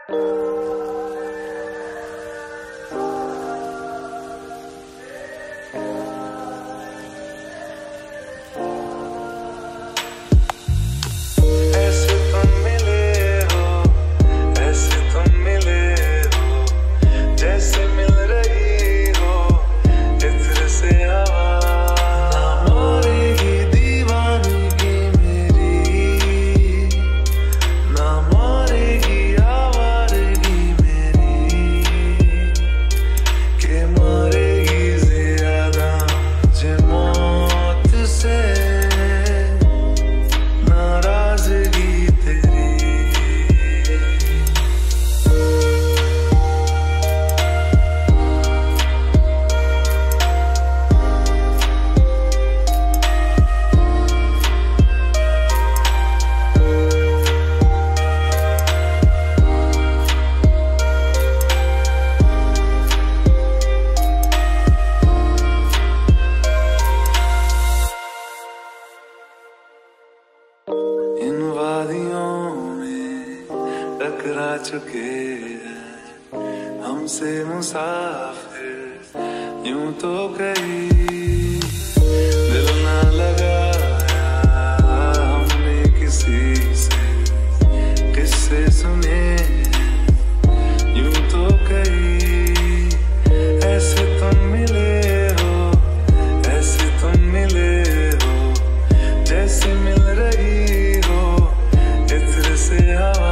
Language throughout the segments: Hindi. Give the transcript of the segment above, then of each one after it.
टकरा चुके हैं हमसे मुसाफिर यूं तो कहीं दिल ना लगाया हमने किसी से किससे सुने यूं तो कहीं ऐसे तुम मिले हो ऐसे तुम मिले हो जैसे मिल रही हो इत्र से हवा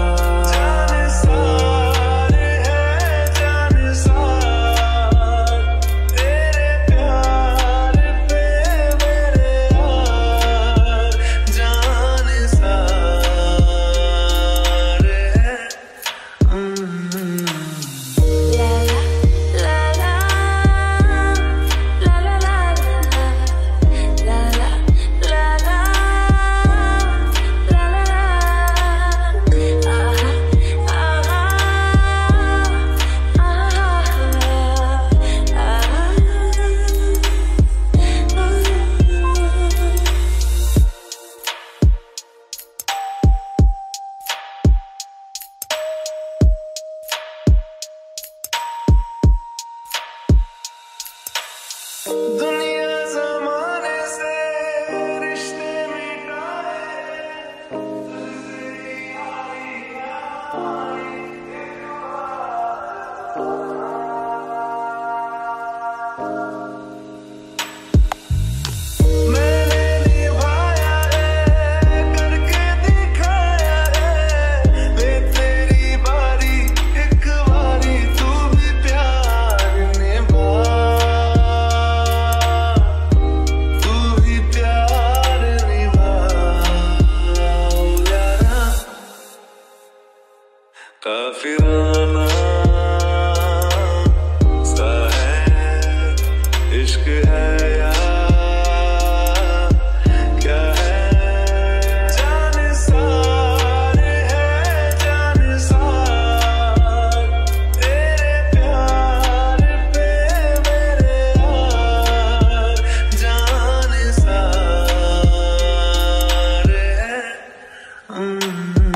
दुनिया ज़माने से रिश्ते मैंने निभाया है करके दिखाया है वे तेरी बारी एक बारी तू भी प्यार निभा काफिराना सा है इश्क है या क्या है जाने सारे है जाने सार तेरे प्यार पे मेरे यार जाने सारे है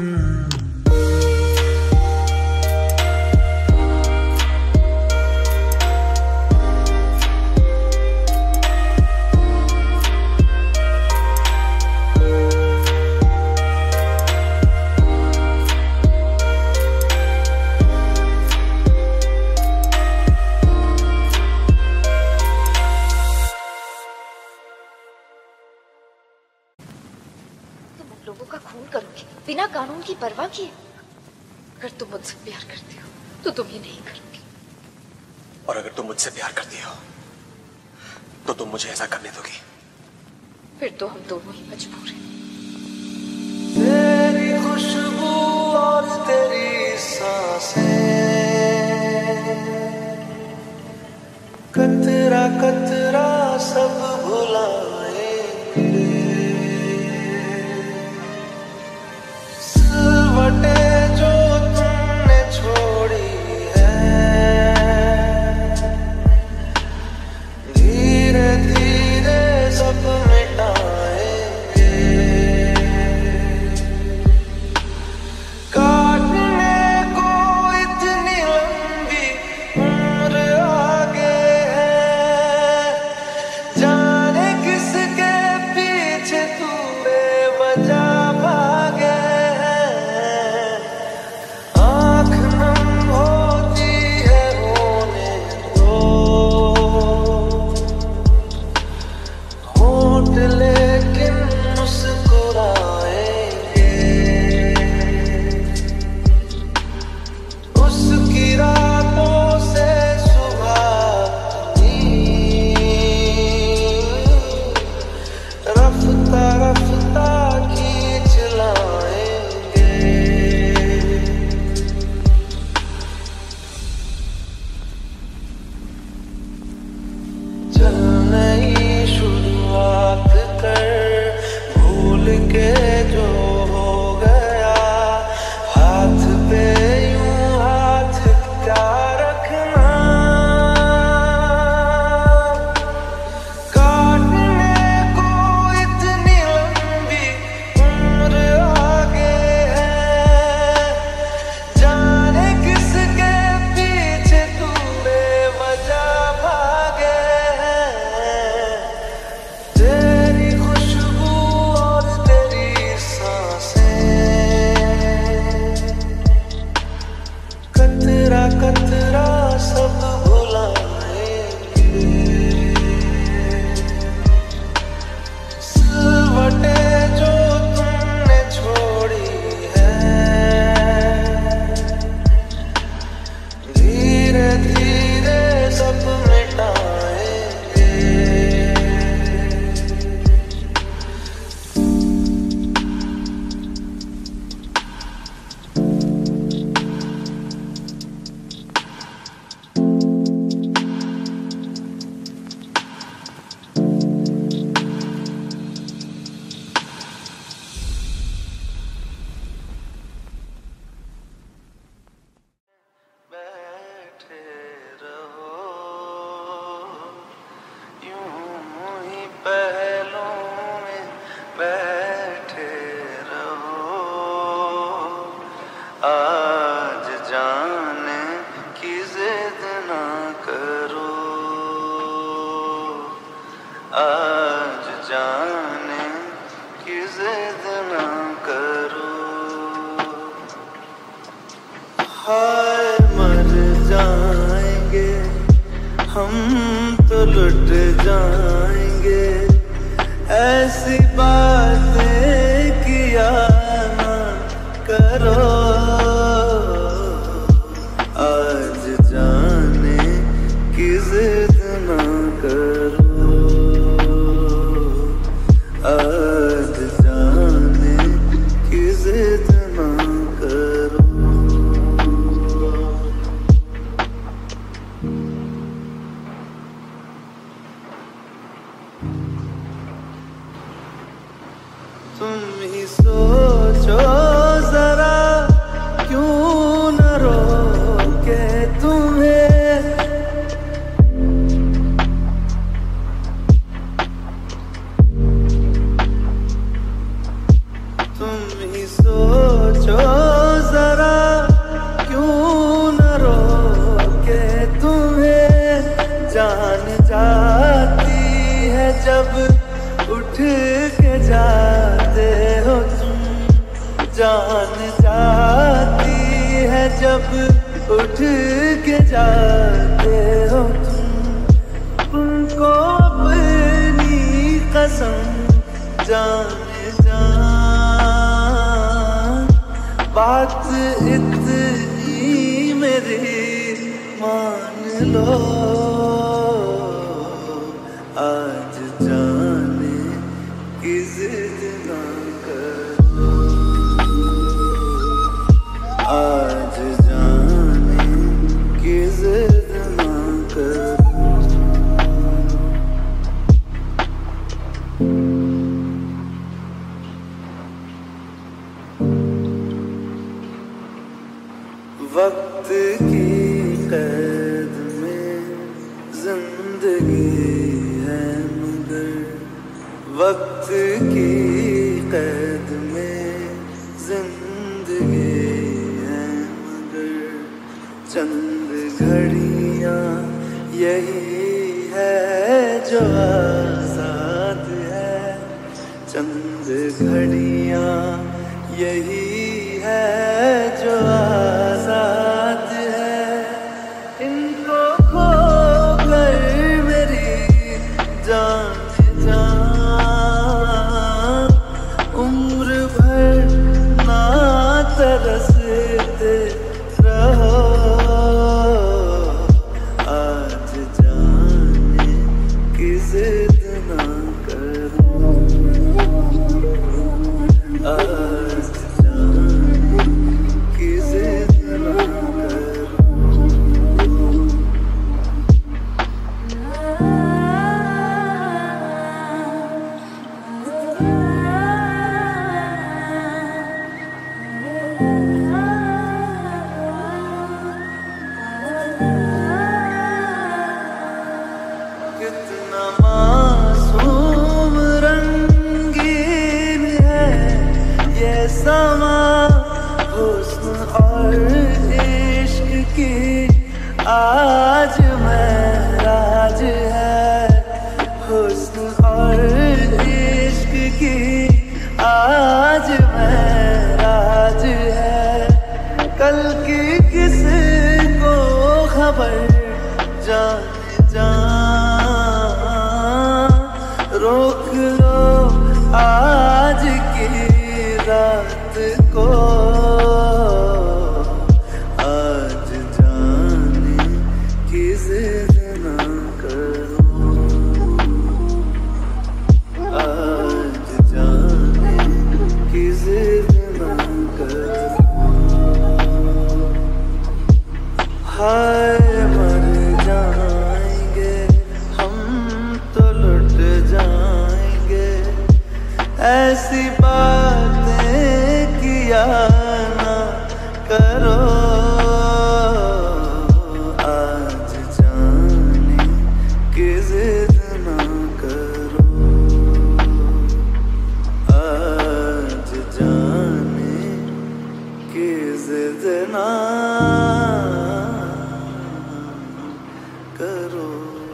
लोगों का खून करूंगी बिना कानून की परवाह किए। अगर तुम मुझसे प्यार करती हो तो तुम ये नहीं करोगी। और अगर तुम मुझसे प्यार करती हो तो तुम मुझे ऐसा करने दोगी? फिर तो हम दोनों ही मजबूर हैं। तेरी खुशबू और तेरी सांसें कतरा कतरा सब भुलाएंगे सिलवटें जो तुमने छोड़ी है धीरे धीरे सब मिटाएंगे। आज जाने की जिद ना करो, आज जाने की जिद ना करो। हाय मर जाएंगे हम तो लुट जाएंगे, ऐसी बातें किया ना करो। आज जाने की जिद ना करो, आज जाने की जिद ना करो। तुम ही सोचो जरा क्यों न रोके तुम्हें, तुम ही सोचो जरा क्यों न रोके तुम्हें। जान जाती है जब उठ के जाते हो तुम, जान जाती है जब उठ के जाते हो तुम। तुमको अपनी कसम जाने जान, बात इतनी मेरी मान लो। आज जाने की जिद ना करो, आज जाने की जिद ना करो। वक्त की कैद में जिंदगी है मगर, वक्त की कैद में जिंदगी है मगर। चंद घड़ियां यही है जो आजाद है, चंद घड़ियां यही है जो आजाद है। इनको खो कर मेरी जान जान, उम्र भर ना तरसते रहो। आज जाने की जिद ना करो, आज जाने की जिद ना करो। कितना मासूम रंगीन है ये समा, हुस्न और इश्क की आज महराज है। हुस्न और इश्क की आज महराज है। कल की किसको खबर जाने जान, रोक लो आज की रात को। आज जाने की जिद ना करो, आज जाने की जिद ना करो। हाय मर जाएंगे हम तो लुट जाएंगे, ऐसी बातें किया ना करो। आज जाने की जिद ना करो, आज जाने की जिद जिद ना करो।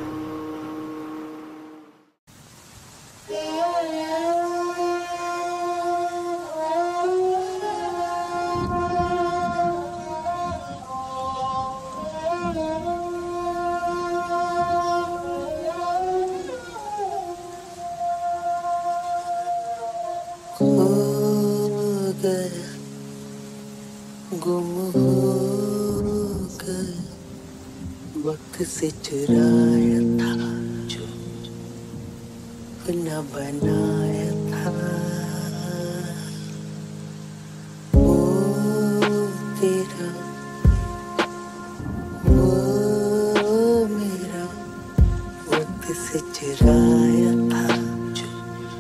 गुम हो गए वक्त से चुराया था जो न बनाया था। वो तेरा वो मेरा वक्त से चुराया था जो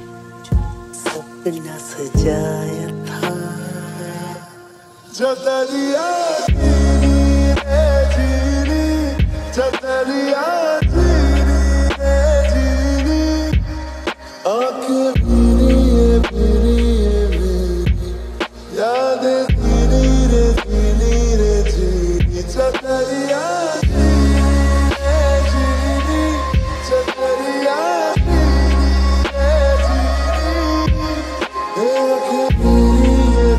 सपना सजाया था। चदरिया जीनी रे जीनी, चदरिया जीनी रे जीनी, आँखें भीनी यादें जीनी रे जीनी, चदरिया जीनी रे जीनी, चदरिया जीनी रे जीनी, आँखें भीनी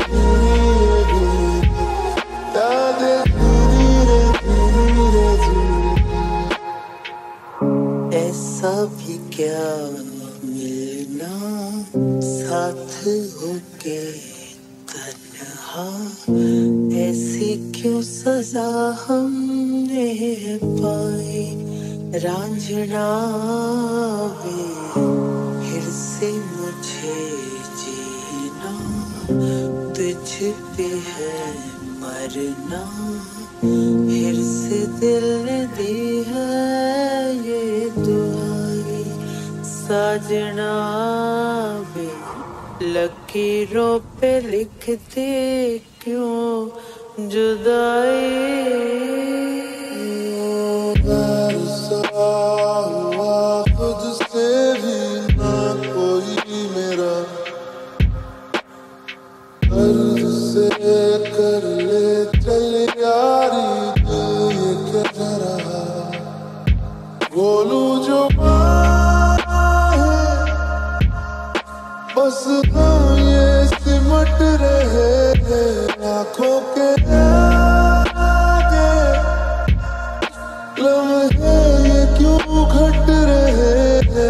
ऐसा भी क्या मिलना साथ होके तन्हा, ऐसी क्यों सजा हमने पाई रांझना वे, फिर से मुझे जीना तुझ पे है मरना, फिर से दिल दी है ये दुआई साजना वे, लकीरों पे लिख दे क्यों जुदाई। खुद से भी ना कोई मेरा कर्ज से कर ले चल यारी, ये क्या रहा बोलूं जो है बस ये सिमट रहे आँखों के आगे, लम्हे ये क्यों घट रहे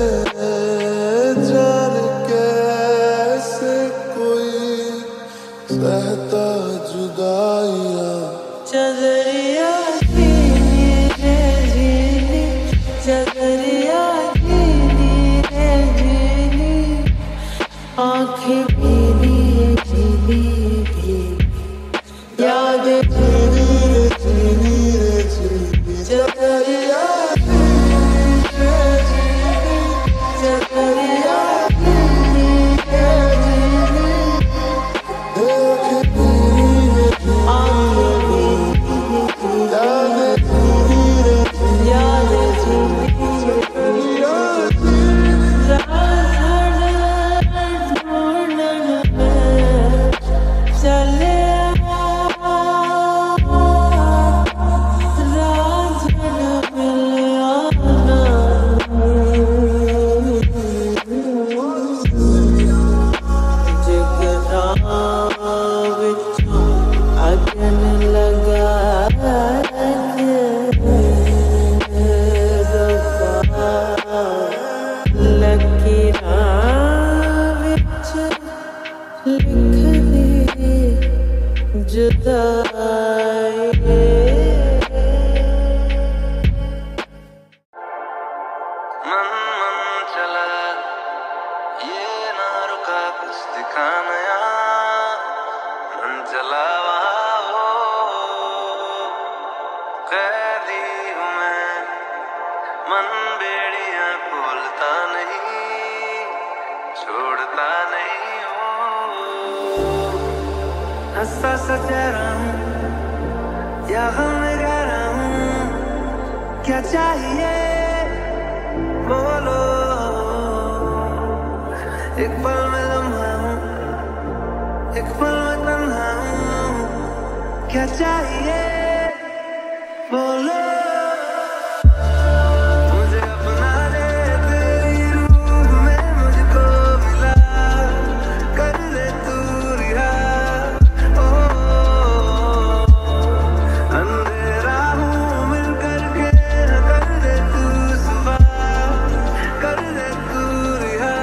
जाने कैसे कोई सहता जुदाइयाँ। चदरिया जीनी रे जीनी, चदरिया जीनी रे जीनी, आँखें भीनी भीनी यादें भीनी रे जीनी, चदरिया जीनी रे जीनी, चदरिया जीनी रे जीनी, आँखें भीनी यादें भीनी रे यादें भीनी, चदरिया चले हंसा सा चेहरा हूँ या गम गहरा हूँ, क्या चाहिए बोलो। एक पल में लम्हा हूँ, एक पल में तन्हा हूँ, क्या चाहिए बोलो मुझे अपना ले तेरी रूह में मुझको मिला कर दे तू रिहा ओ अंधेरा हूँ मिल करके कर दे तू सुबह कर दे तू रिहा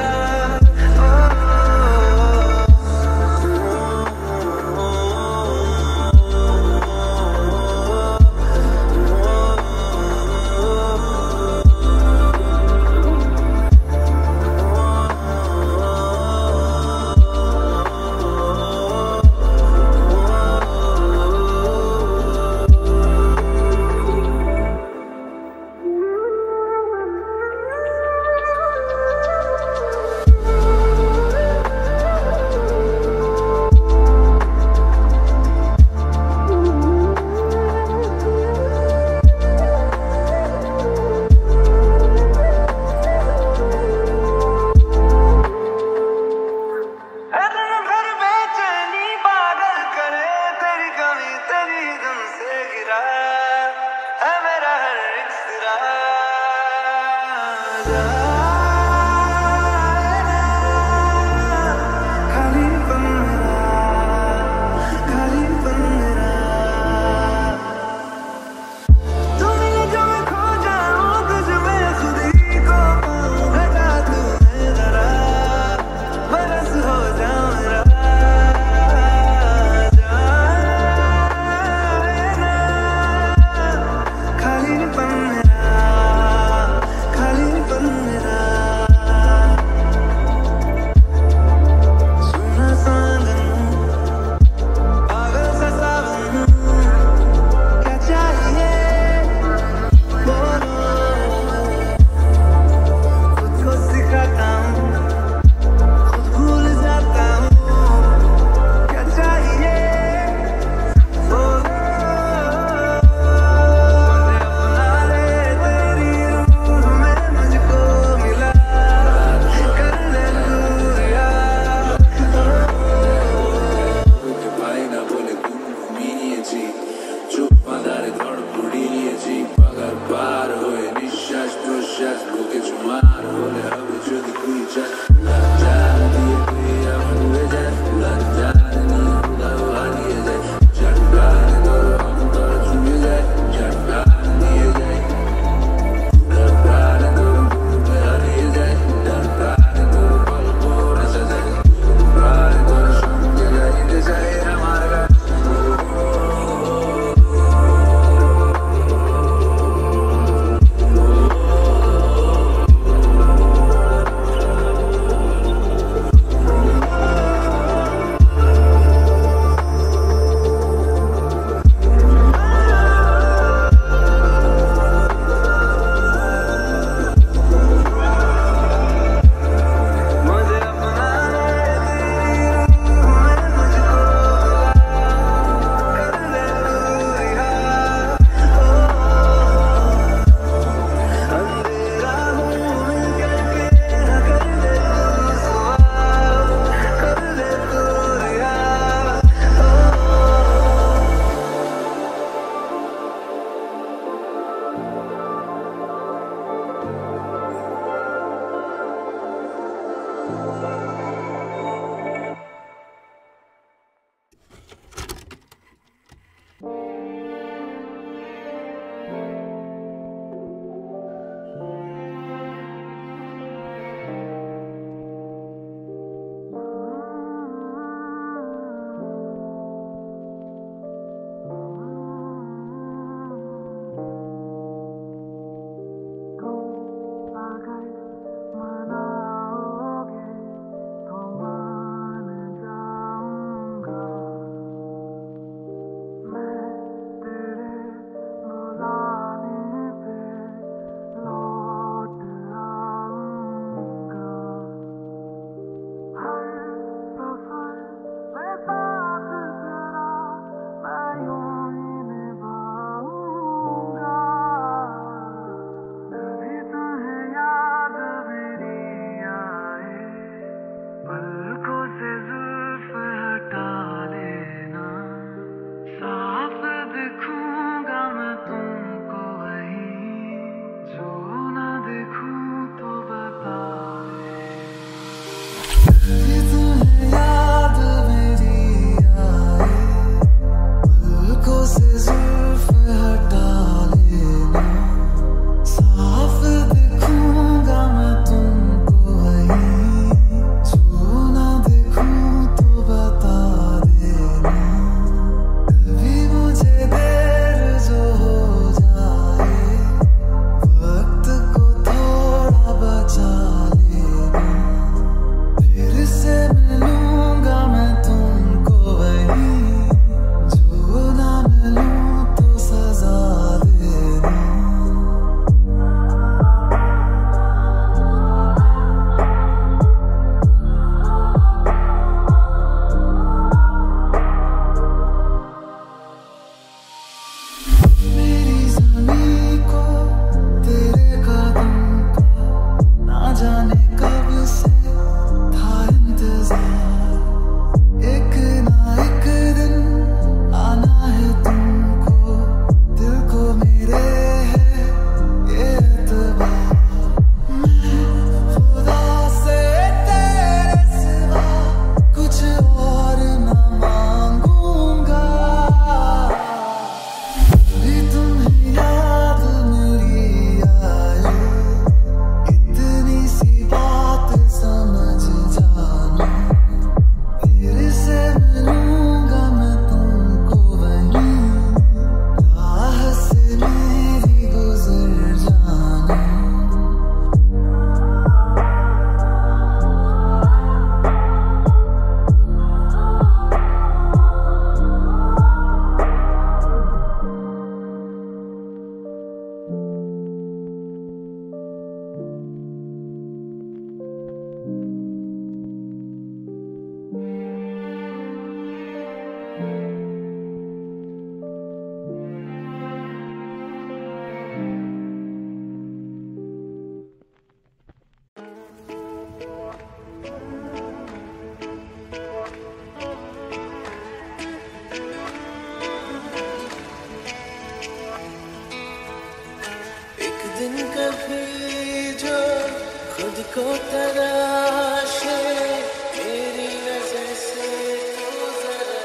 भी जो खुद को तराशे मेरी नजर से तो जरा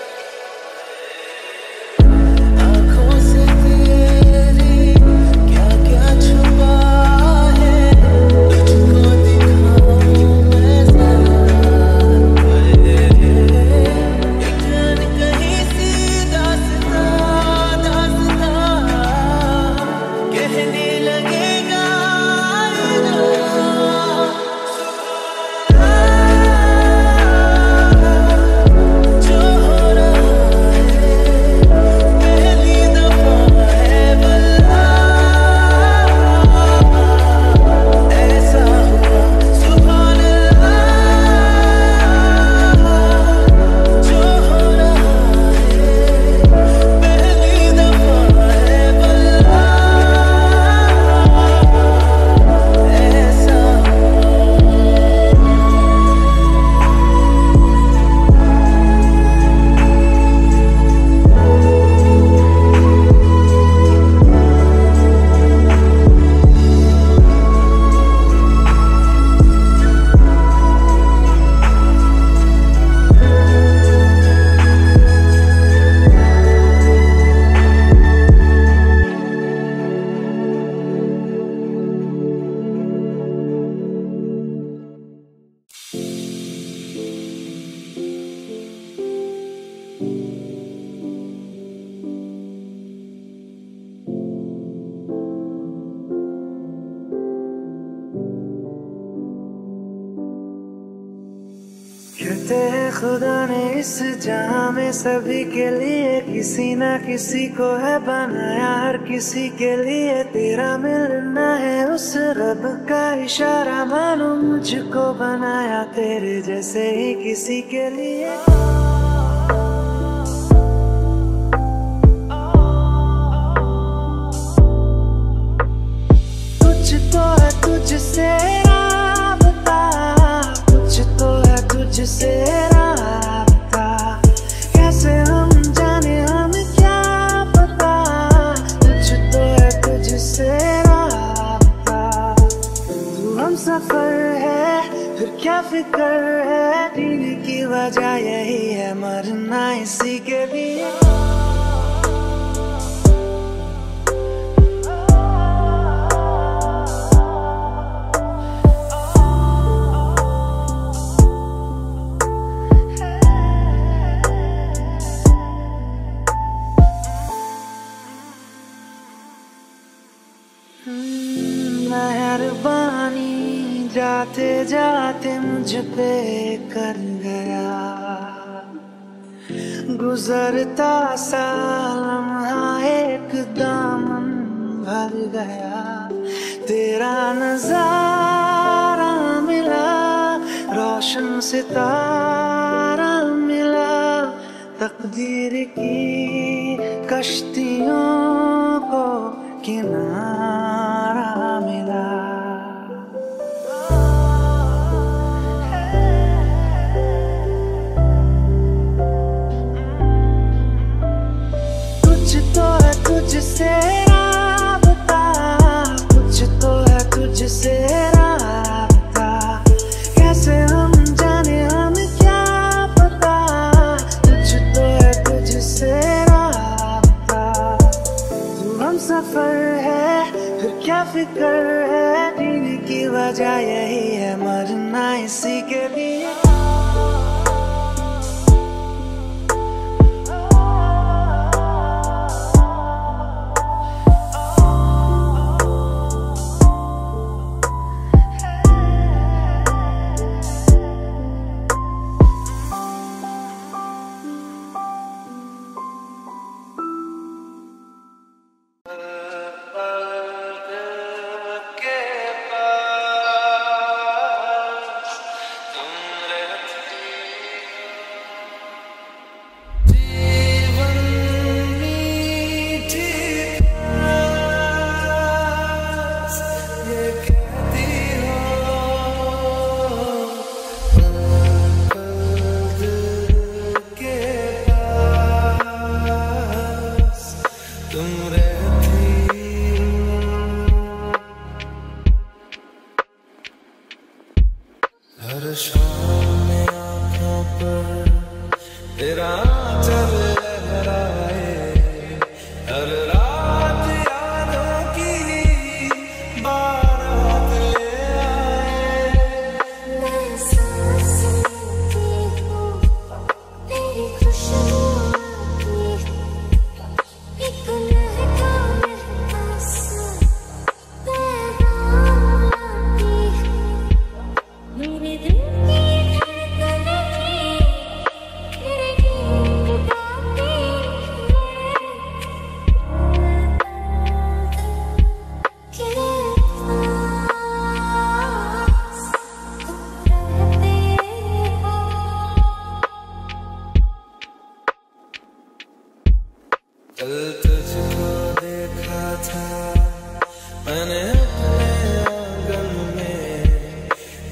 आंखों से तेरी क्या क्या छुपा है तुझको दिखाऊं मैं जरा एक कहीं सी दास्तां कहने लगेगा जो हो रहा है पहली दफा है भला ऐसा हुआ सुभान अल्लाह जो हो रहा है पहली दफा है भला ऐसा कहते हैं खुदा ने इस जहां में सभी के लिए किसी ना किसी को है बनाया हर किसी के लिए तेरा मिलना है उस रब का इशारा मानो मुझको बनाया तेरे जैसे ही किसी के लिए कुछ तो है तुझसे राबता कुछ तो है तुझसे राबता कैसे हम जाने हम क्या पता कुछ तो है तुझसे राबता तू हम सफर है फिर क्या फिक्र है जीने की वजह यही है मरना इसी के लिए मेहरबानी जाते जाते मुझ पे कर गया गुजरता सा लम्हा एक दामन भर गया तेरा नजारा मिला रोशन सितारा मिला तकदीर की कश्तियों को किनारा मिला कुछ तो है तुझसे राबता कुछ तो है तुझसे राबता कैसे हम जाने हम क्या पता कुछ तो है तुझसे राबता तू हम सफर है फिर क्या फिक्र है जीने की वजह यही है मरना इसी के लिए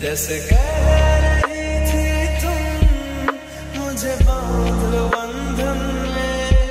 जैसे कह रही थी तुम मुझे बांध लो बंधन में।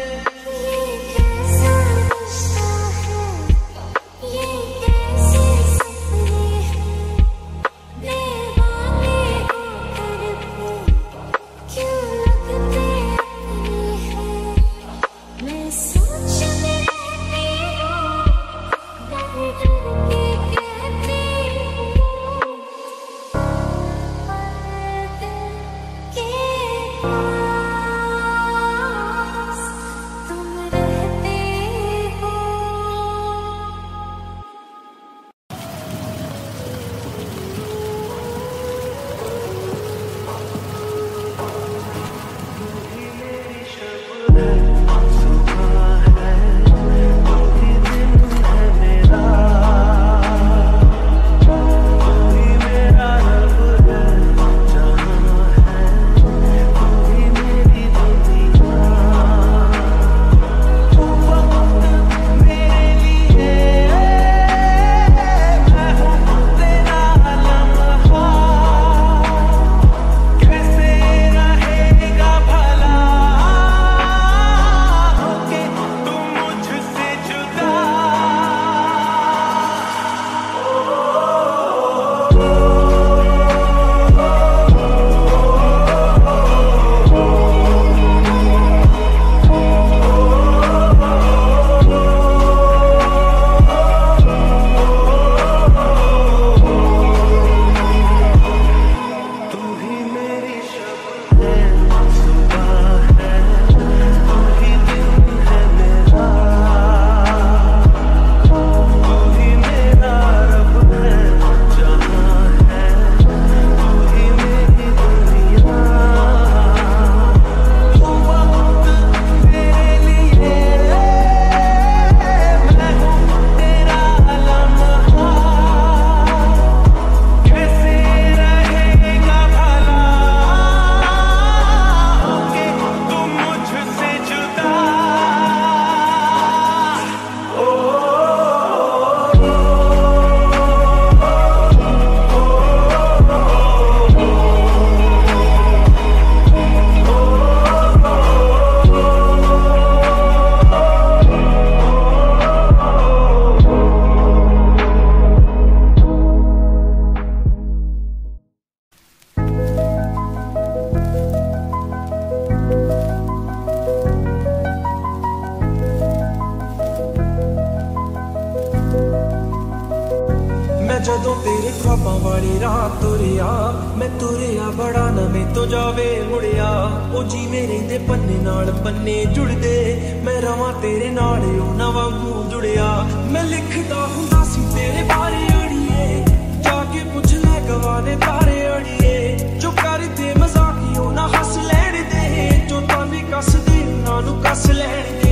जदों तेरे ख्वाबां वाली रात तुरिया मैं तुरिया बड़ा नवें तो जावे मुड़िया ओ जी मेरे दे पन्ने नाल पन्ने जुड़दे मैं रवां तेरे नाल ओ ना वांगू जुड़िया मैं लिखदा हुंदा सी तेरे बारे अड़िए जाके पुछ ले गवाने तारे अड़िए जो कर दे मजाकियों ना हंस लैण दे जो तानी कस दे उन्हां नूं कस लैण दे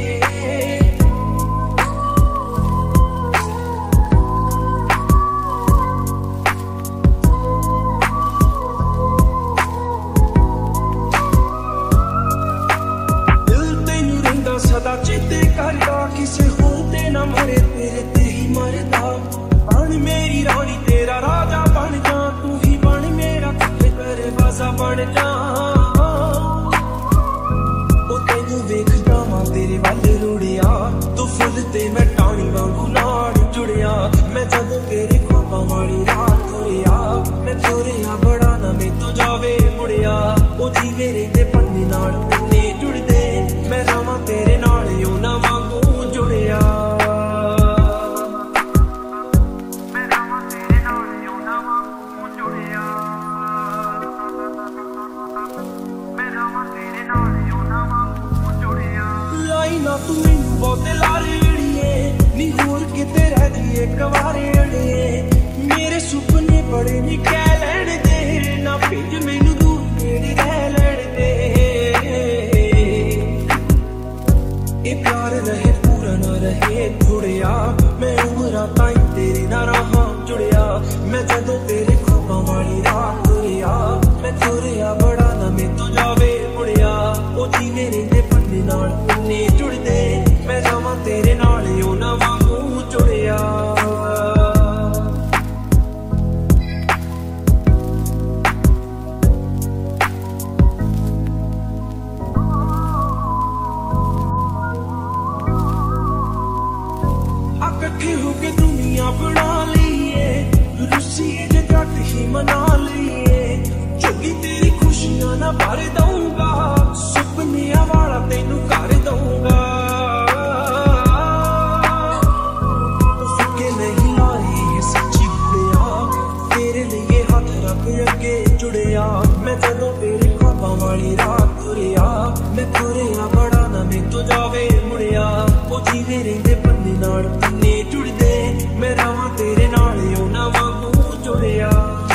सदा चेते करदा किसे होते न मरे तेरे ते ही मरदा बन मेरी रानी तेरा राजा बन जा तू ही बन मेरा दरवाजा बन जा ओ तेनू वेखदा मां तेरे वल रुड़िया तू फुल ते मैं टाणी वांगू नाल जुड़िया मैं जदों तेरे ख्वाबां वाली रात तुरिया मैं तुरिया बड़ा नवें तो जावे मुड़िया ओ जी मेरे दे पन्ने नाल पन्ने जुड़दे मैं रवां तेरे नाल ओ ना वांगू जुड़िया मैं रवां तेरे नाल ओ ना वांगू जुड़िया मैं रवां तेरे नाल ओ ना वांगू जुड़िया लाई ना तू मैनू बहुते लारे अड़िए नी होर किते रह दिए कवारे अड़िए मेरे सुपने बड़े नी कह लैण दे ना भेज मैनू दूर मेरी रह लैण दे ये प्यार रहे पूरा ना रहे थोड़िया मैं उमरा ताई तेरे ना रहा जुड़िया मैं जदों तेरे ख्वाबां वाली रात तुरिया मैं तुरिया बड़ा नवें तो जावे मुड़िया ओ जी मेरे दे पन्ने नाल पन्ने जुड़दे मैं रवां तेरे नाल ओ ना वांगू जुड़िया ना भर दूंगा, सुपनिया वाला तेनू कर दूंगा। फिक्के नहीं लाई ये सच्ची गुड़िया, तेरे लिए हाथ रख अगे जुड़िया। मैं जदों तेरे ख्वाबां वाली रात तुरिया, मैं तुरिया बड़ा ना मैं तो जावे मुड़िया। ओ जीवे रहिंदे पन्ने नाल पन्ने जुड़दे, मैं रहां तेरे नाल उन्हां वांगू जुड़िया।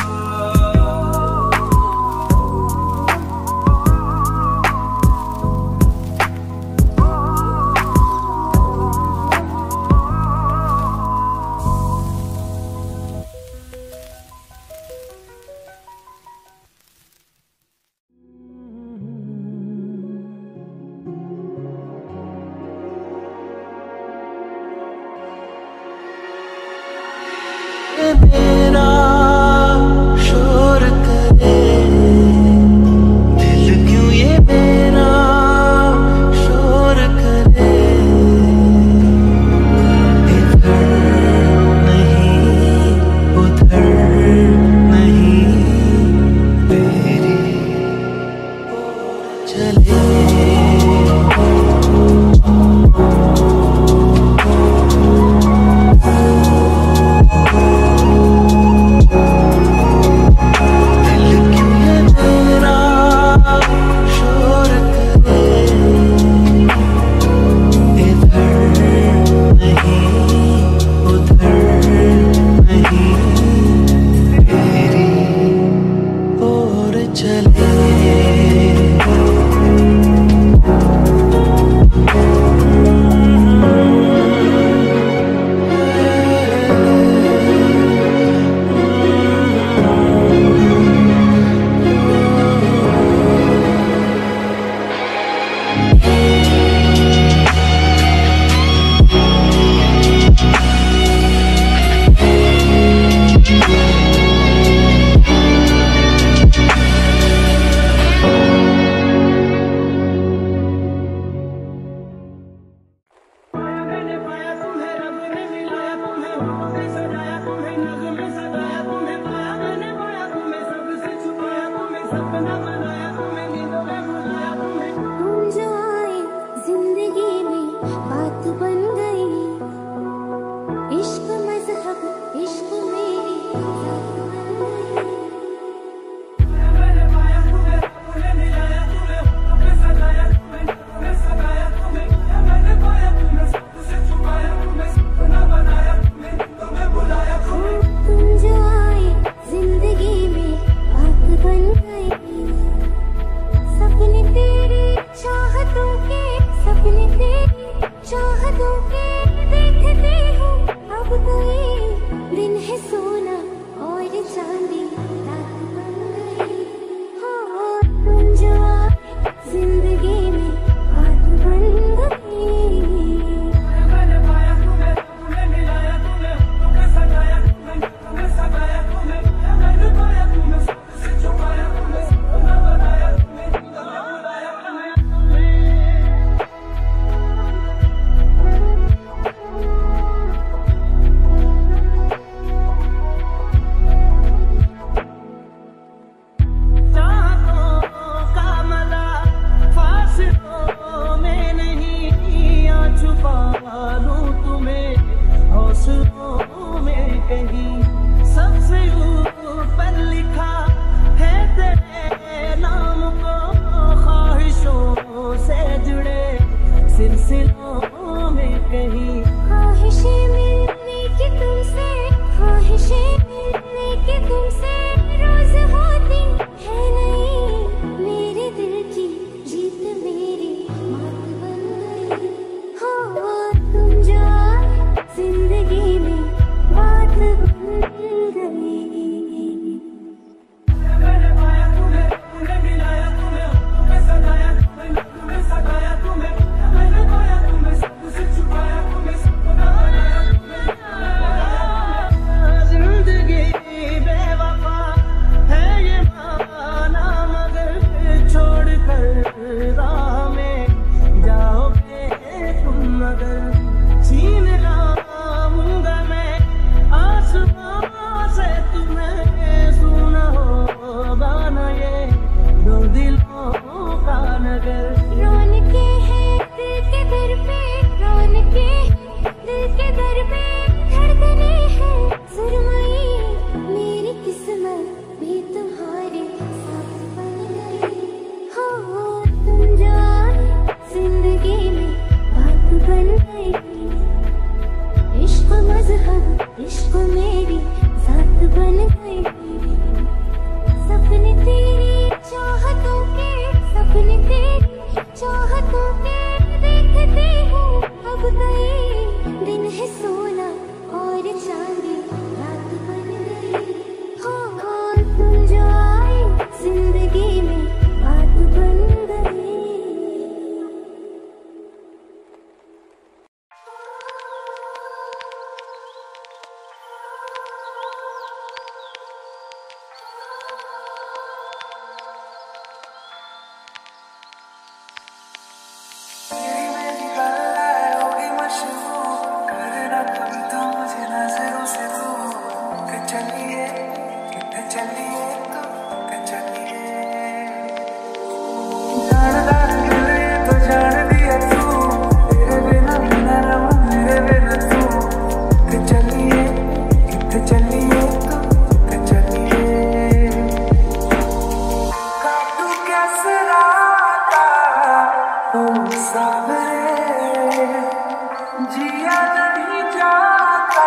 मेरा शोर करे दिल, क्यों ये मेरा शोर करे। इधर नहीं उधर नहीं, तेरी ओर चले। दिल जिया नहीं जाता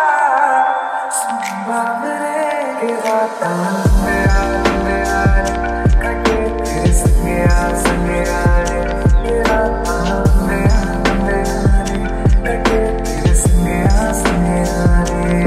बाबरे के राता मेरे कटे तेरे संगे रे ये राता मेरे कटे तेरे संगे रे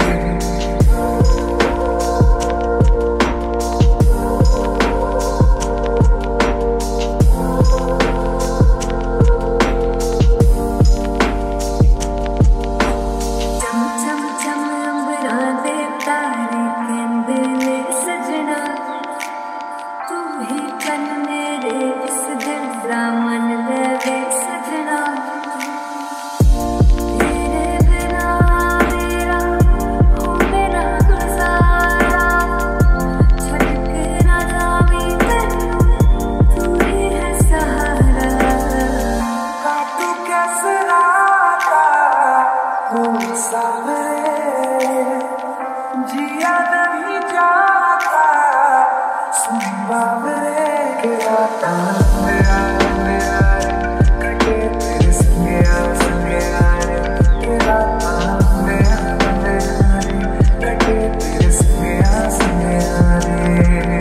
जिया नहीं जाता बाबरे के राता कटे तेरे संगे रे ये राता कटे तेरे संगे रे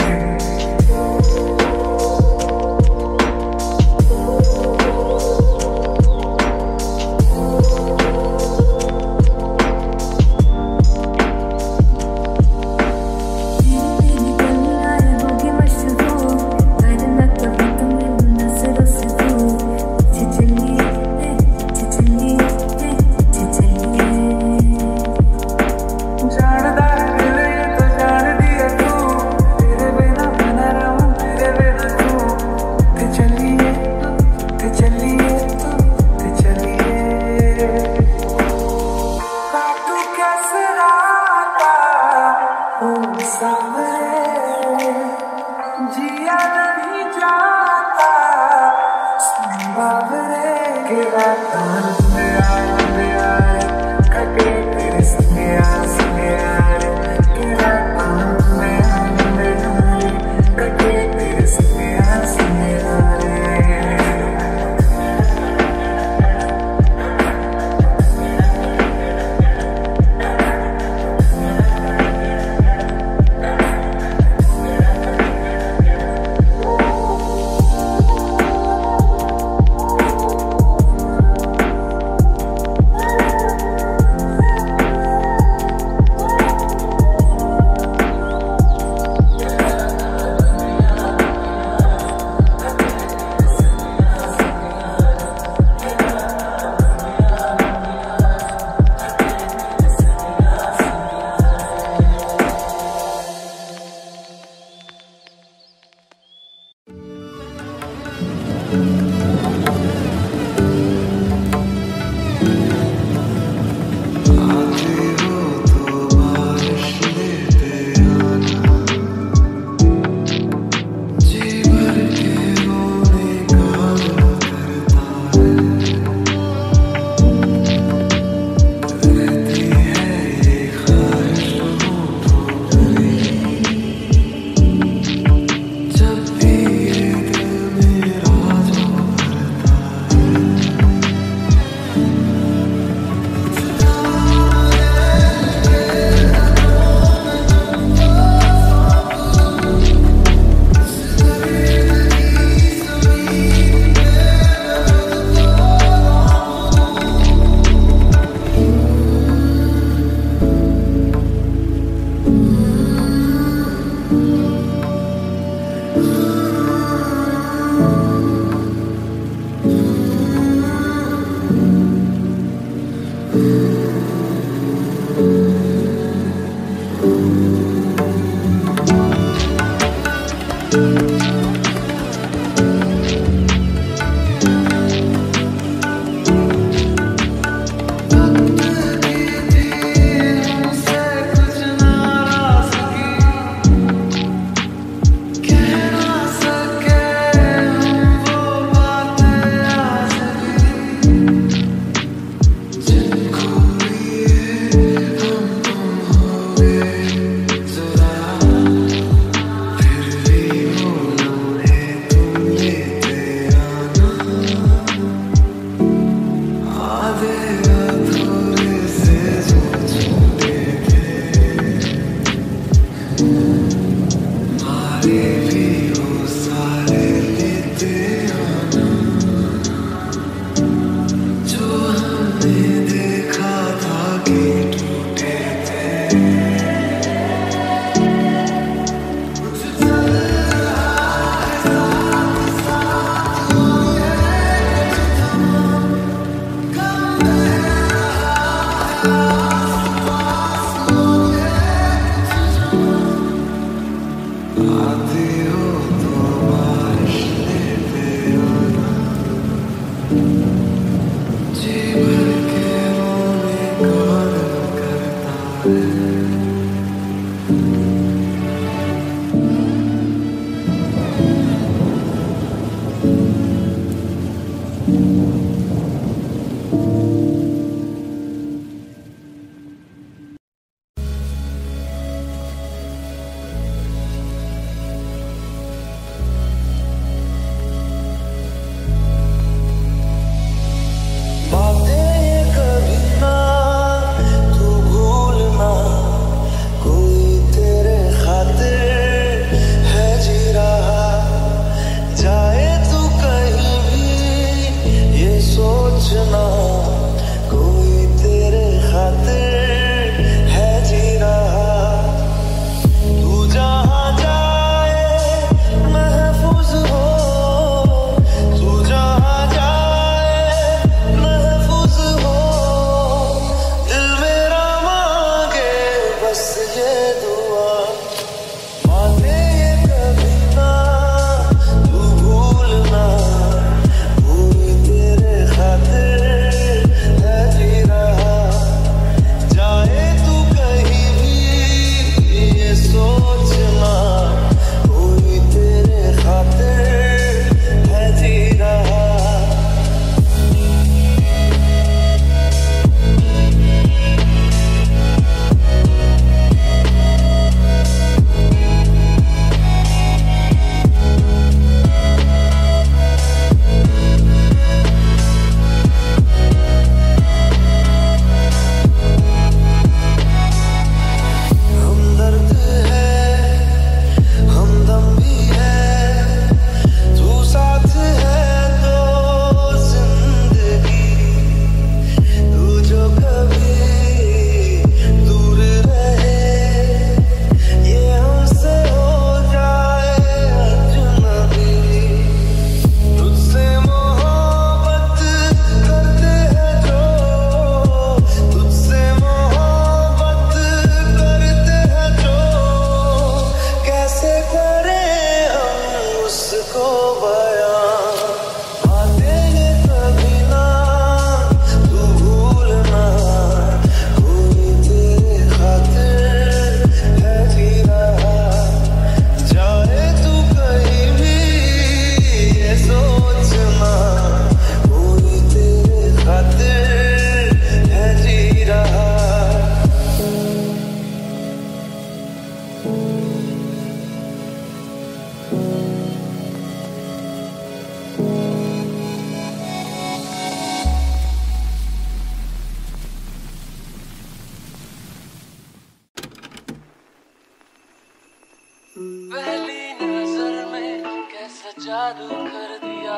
जादू कर दिया,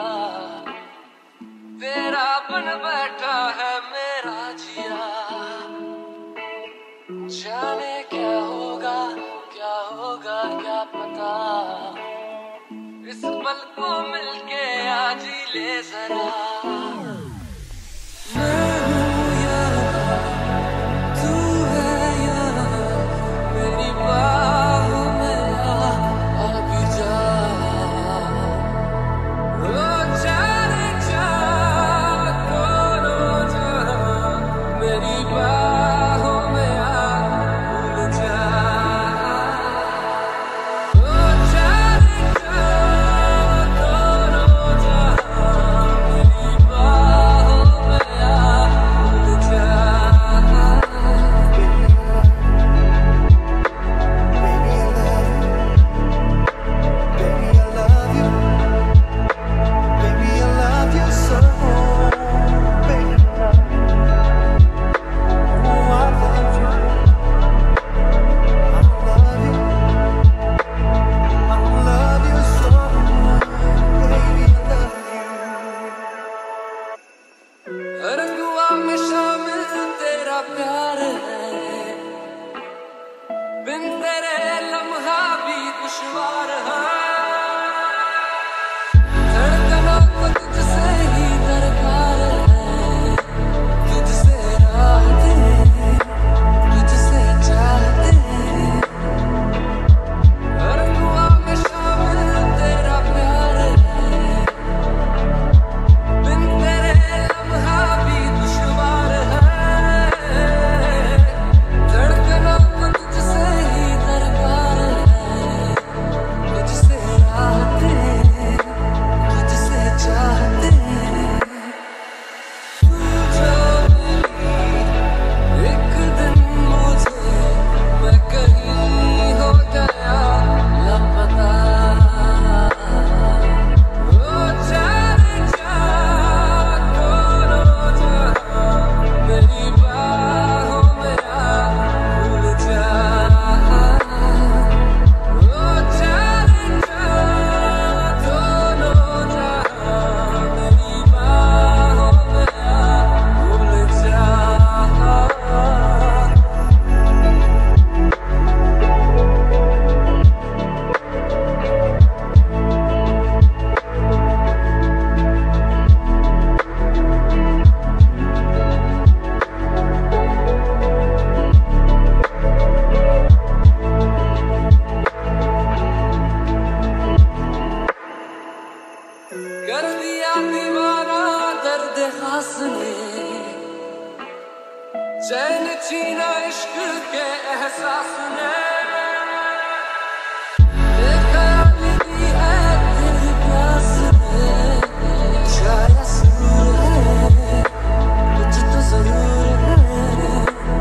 तेरा बन बैठा है मेरा जिया। जाने क्या होगा क्या पता, इस पल को मिलके आज ही ले जरा। मैं हूँ यहाँ, तू है यहाँ, मेरी बाहों में आ भी जा। ओ जाने जा दोनों जहां, मेरी बाहों में आ भूल जा। ओ जाने जा दोनों जहां, मेरी बाहों में आ भूल जा। रंगुआ में शामिल तेरा प्यार है, बिन तेरे लम्हा भी दुश्वार है। धड़कनों को तुझसे ही दरकार है, तुझसे रातें, तुझसे चाहते। रंगुआ में शामिल तेरा प्यार है, बिन तेरे लम्हा भी दुश्वार है। धड़कनों को तुझसे ही दरकार है, तुझसे रातें, तुझसे चाहते। तू जो मिली एक दिन मुझे, मैं कहीं हो गया लापता। ओ जाने जा दोनों जहां, मेरी बाहों में आ भूल जा। ओ जाने जा दोनों जहां, मेरी बाहों में आ भूल जा। कर दिया दीवाना दर्द खास ने, चैन छीना इश्क के एहसास ने। बेख्याल दी है तेरी प्यास ने, शायद सुरूर है, कुछ तो जरूर है।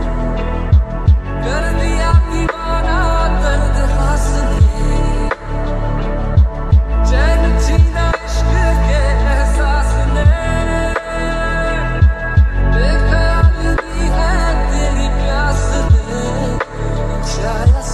कर दिया दीवाना दर्द खास ने, चैन छीना इश्क के एहसास ने। बेख्याल दी है तेरी प्यास ने, शायद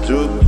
जो